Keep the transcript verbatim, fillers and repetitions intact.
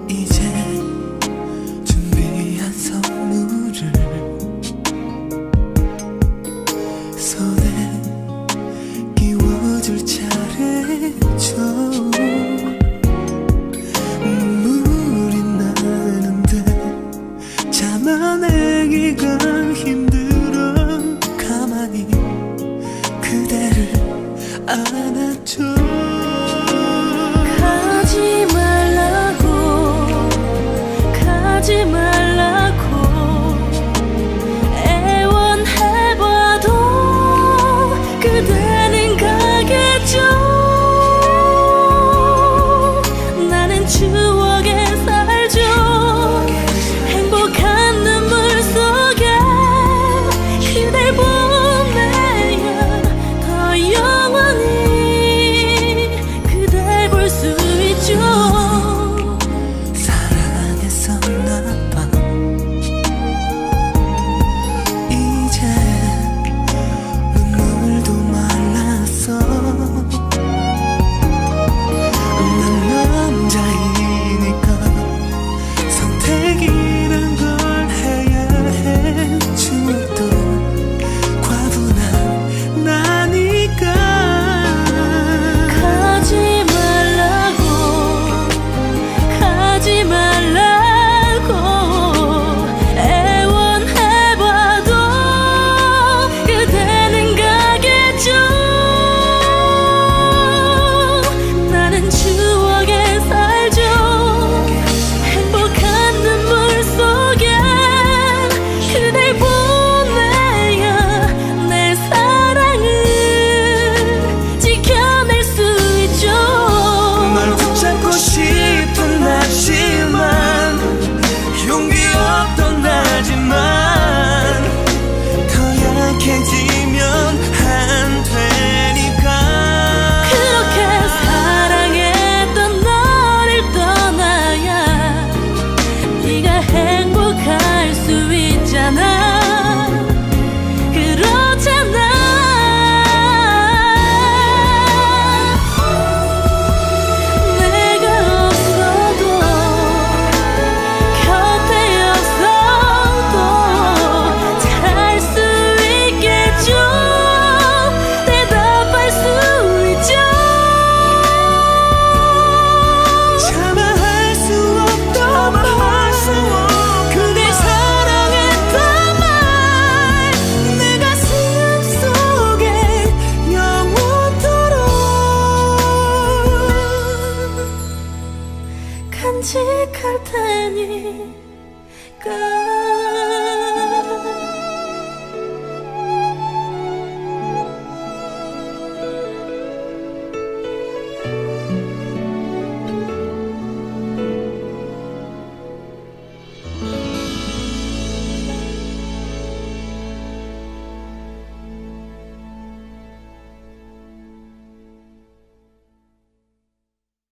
이제 준비한 선물을 손에 끼워줄 차례죠. 눈물이 나는데 참아내기가 힘들어 가만히 그대를 안아줘. 가지 말라고 가지 말라고 애원해봐도 그대는 가겠죠. 나는 추억에 살죠. 행복한 눈물 속에 그댈 보내야 더 영원히 그댈 볼 수 있죠. 사랑했었나 봐. 이제 눈물도 말랐어. 난 남자이니까 선택이란 걸 해야 해. 추억도 과분한 나니까. 가지 말라고 가지 말라고 애원해봐도 그대는 가겠죠. 나는 추억에 살죠. 행복한 눈물 속에 그댈 보내야 내 사랑을 지켜낼 수 있죠. 널 붙잡고 싶은 나지만 용기 없던 나지만 더 약해지면 안 되니까. 그렇게 사랑했던 너를 떠나야 네가 행복할 수 있잖아. 그렇잖아. 내가 없어도 곁에 없어도 잘 수 있겠죠. 대답할 수 있죠. 참아할 수 없던 말 그댈 사랑했던 말 내 가슴 속에 영원토록 간직할 테니까.